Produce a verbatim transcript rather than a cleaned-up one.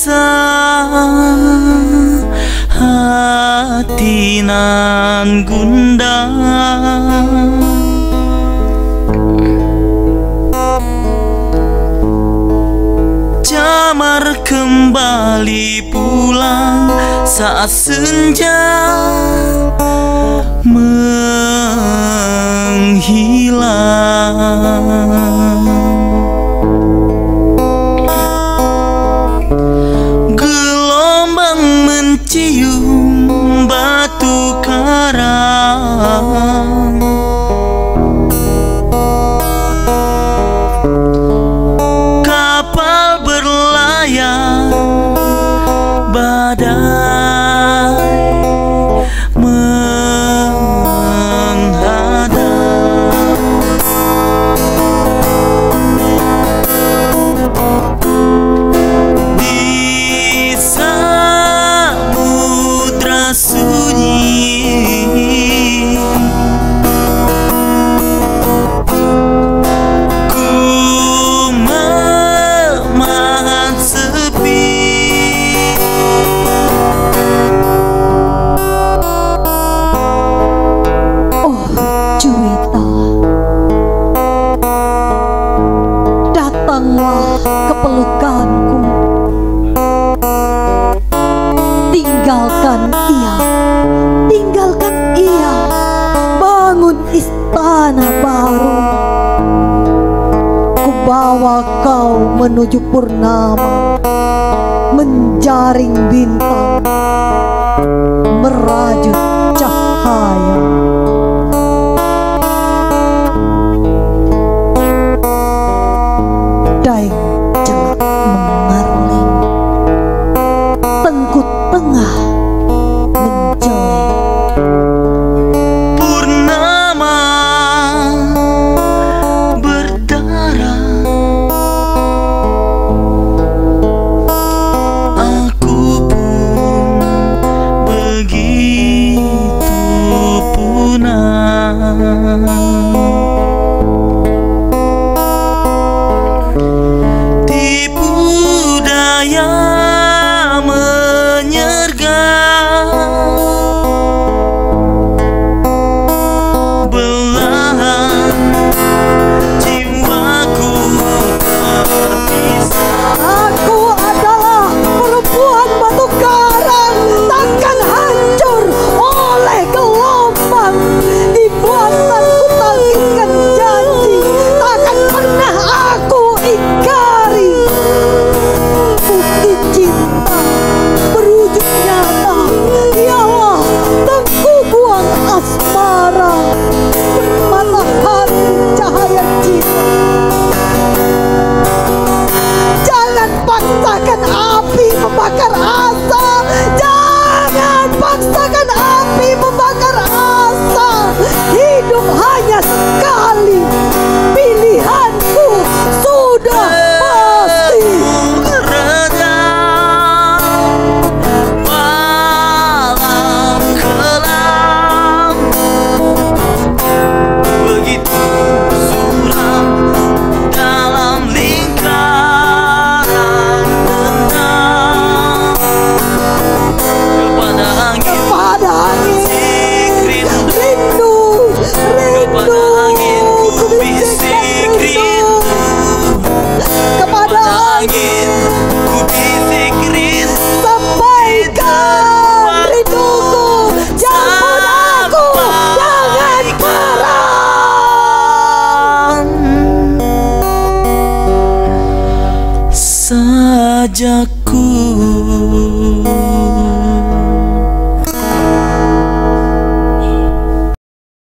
rasa hati nan gundah, jamar kembali pulang saat senja menghilang. Gelombang mencium batu karang, kapal berlayar, badai menghadang. Di samudra sunyi ku memahat sepi. Oh Juwita, datanglah ke pelukanku. Tinggalkan ia, tinggalkan ia, bangun istana baru. Ku bawa kau menuju purnama, menjaring bintang, merajut cahaya. Daeng celak mengarling, tengkut tengah menjelek. Purnama berdarah, aku pun begitu punah. Tipu daya menyergap, belahan jiwaku terpisah. Aku adalah perempuan batu karang, takkan hancur oleh gelombang. Dibuatku tangkiskan janji, takkan pernah aku ingkari. Bukti cinta berujung nyata, ialah tengku buang asmara, matahari cahaya cinta. Jangan paksakan api membakar asa, jangan paksakan api membakar asa. Hidup hanya sekali, pilihanku sudah pasti. Redam malam kelam, begitu suram dalam lingkaran dendam. Kepada angin Kepada angin bisik rindu, rindu, kepada rindu, angin ku ku bisik bisikkan rindu. rindu, Kepada kepada angin angin ku bisik rindu. sampaikan rinduku, jangan aku, jangan perang. Sajaku